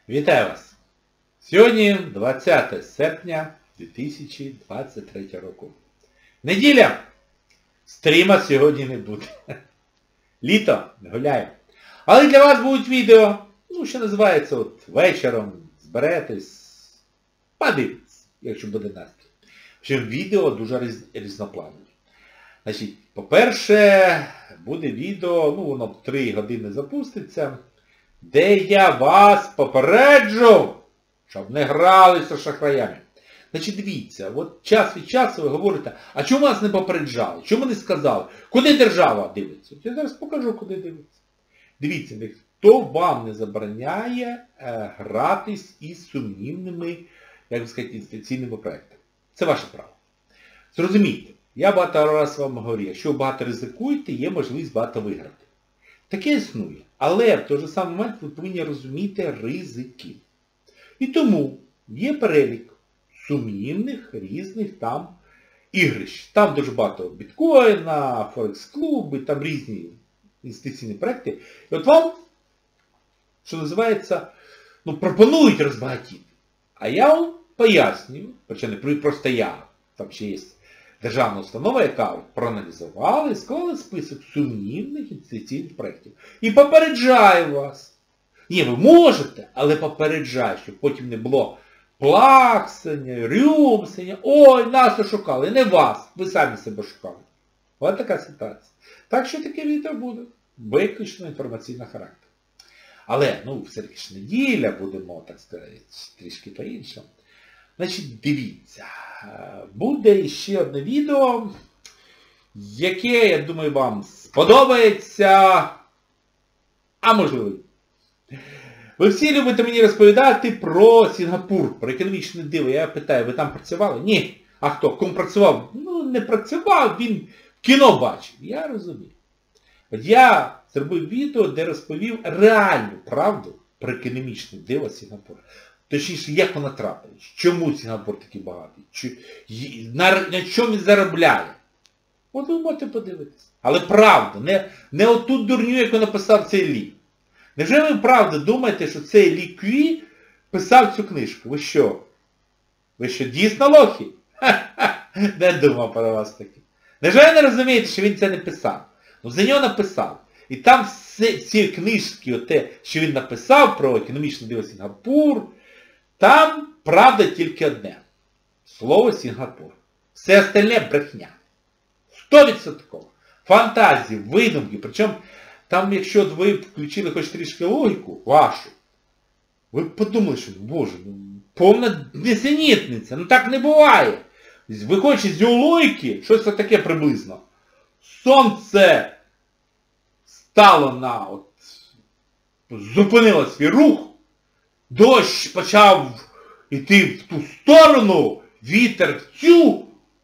Вітаю вас! Сьогодні 20 серпня 2023 року. Неділя! Стріма сьогодні не буде. Літо, гуляємо. Але для вас будуть відео, що називається, вечором, зберетесь, подивитесь, якщо буде настрій. Причому відео дуже різнопланові. Значить, по-перше, буде відео, воно в 3 години запуститься, де я вас попереджу, щоб не гралися шахраями. Значить, дивіться, от час від часу ви говорите, а чому вас не попереджали? Чому не сказали? Куди держава дивиться? Я зараз покажу, куди дивиться. Дивіться, ніхто вам не забороняє гратись із сумнівними, як би сказати, інвестиційними проектами. Це ваше право. Зрозумійте, я багато разів вам говорю, якщо ви багато ризикуєте, є можливість багато виграти. Таке існує. Але в той же самий момент ви повинні розуміти ризики. І тому є перелік сумнівних різних там ігрищ. Там дуже багато біткоїна, форекс-клуби, там різні інвестиційні проекти. І от вам, що називається, пропонують розбагатіти. А я вам пояснюю, причому не просто я, там ще є державна установа, яка проаналізувала і склала список сумнівних інвестиційних проєктів. І попереджаю вас. Ні, ви можете, але попереджаю, щоб потім не було плаксання, рюмсання. Ой, нас ошукали. Не вас. Ви самі себе шукали. Ось така ситуація. Так що таке відео буде. Виключно інформаційного характеру. Але, все-таки ж неділя, будемо, так сказати, трішки по-іншому. Значить, дивіться. Буде ще одне відео, яке, я думаю, вам сподобається. А можливо. Ви всі любите мені розповідати про Сінгапур, про економічне диво. Я питаю, ви там працювали? Ні. А хто? Кому працював? Не працював, він в кіно бачив. Я розумію. От я зробив відео, де розповів реальну правду про економічне диво Сінгапура. Точніше, як вона трапилась. Чому Сінгапур такий багатий? На чому він заробляє? От ви можете подивитися. Але правда, не оту дурню, яку написав цей Лі. Невже ви правда думаєте, що цей Лі Кві писав цю книжку? Ви що? Ви що, дійсно лохи? Не думав про вас таки. Невже ви не розумієте, що він це не писав? За нього написав. І там ці книжки, те, що він написав про економічне диво Сінгапур, там правда тільки одне. Слово Сінгапур. Все остальне брехня. 100%. Фантазії, видумки. Причому там, якщо ви включили хоч трішки логіку вашу, ви б подумали, що, боже, повна несенітниця. Так не буває. Виходячи з його логіки, щось таке приблизно. Сонце стало зупинило свій рух, дощ почав йти в ту сторону, вітер в цю.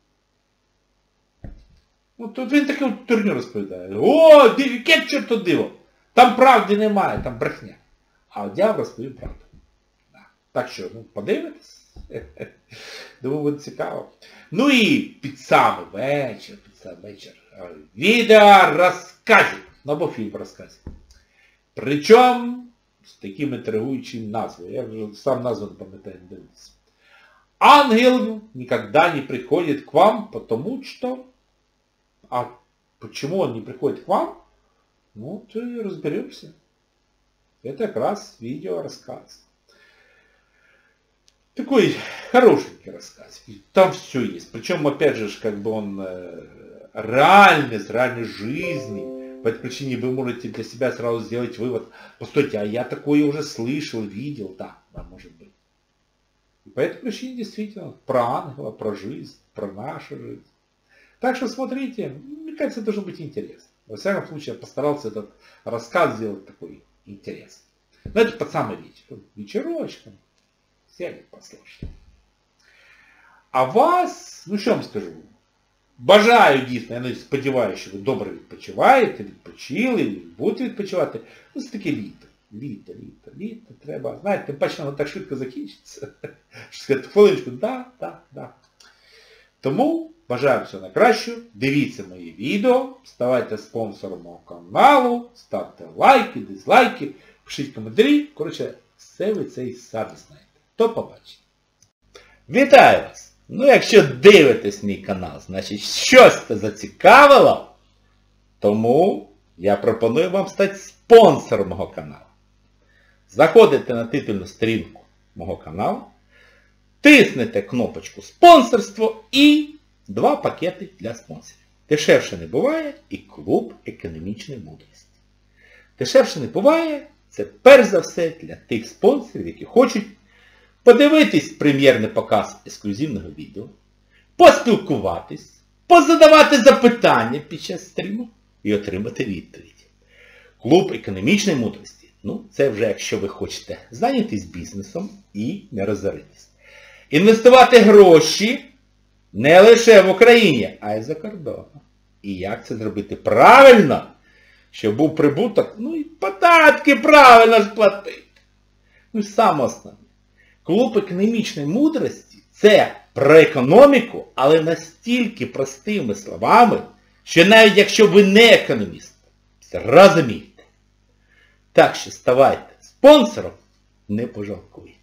Тут він таку турню розповідає. О, яке чорто диво. Там правди немає, там брехня. А от я розповів правду. Так що, подивитесь. Думаю, буде цікаво. І під самий вечір, відео розказів. Або фільм розказів. Причому з таким інтригуючим назвою. Я вже сам назву не пам'ятаю, не дивлюся. Ангел никогда не приходит к вам, потому что... А почему он не приходит к вам? Ты разберемся. Это как раз видео-рассказ. Такой хорошенький рассказ. Там все есть. Причем, опять же, он реальный, с реальной жизни. По этой причине вы можете для себя сразу сделать вывод. Постойте, а я такое уже слышал, видел. Да, может быть. И по этой причине действительно про ангела, про жизнь, про нашу жизнь. Так что смотрите, мне кажется, это должно быть интересно. Во всяком случае, я постарался этот рассказ сделать такой интересный. Но это под самый вечер. Вечерочком. Сядет, послушайте. А вас, що вам скажу? Бажаю дійсно, я сподіваюся, що ви добре відпочиваєте, відпочили, і будете відпочивати. Це таке літо. Літо треба. Знаєте, тим паче воно так швидко закінчиться. Що сказати, хвилиночку, да. Тому бажаю всього найкращого. Дивіться мої відео, ставайте спонсором мого каналу, ставте лайки, дизлайки, пишіть коментарі. Все ви це і самі знаєте. До побачення. Вітаю вас! Ну, якщо дивитесь мій канал, значить щось це зацікавило, тому я пропоную вам стати спонсором мого каналу. Заходите на титульну сторінку мого каналу, тиснете кнопочку «Спонсорство» і 2 пакети для спонсорів. Дешевше не буває і клуб економічної мудрості. Дешевше не буває – це перш за все для тих спонсорів, які хочуть подивитись прем'єрний показ ексклюзивного відео, поспілкуватись, позадавати запитання під час стріму і отримати відповідь. Клуб економічної мудрості. Ну, це вже якщо ви хочете зайнятися бізнесом і не розоритись. Інвестувати гроші не лише в Україні, а й за кордоном. І як це зробити правильно, щоб був прибуток, ну і податки правильно сплатити. Ну і саме основне. Клуб економічної мудрості – це про економіку, але настільки простими словами, що навіть якщо ви не економіст, зрозумієте. Так що ставайте спонсором, не пожалкуйте.